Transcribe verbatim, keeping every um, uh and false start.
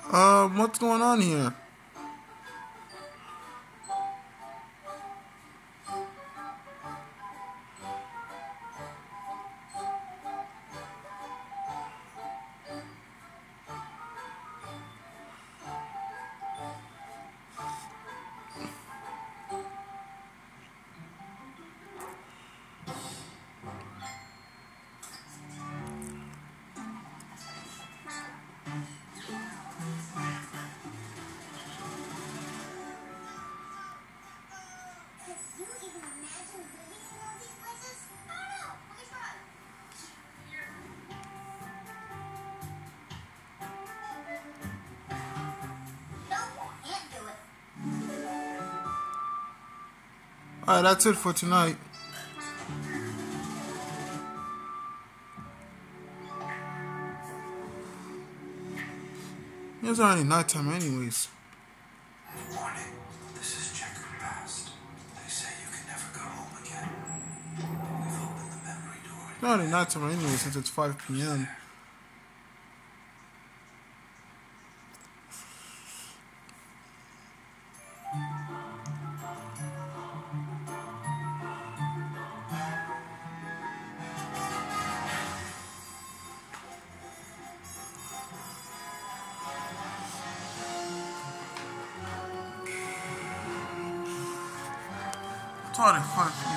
Um, what's going on here? Alright, that's it for tonight. It's already nighttime anyways. Warning, this is Checkerpast. They say you can never go home again. We've opened the memory door. It's already nighttime anyway since it's five p m It's already five p m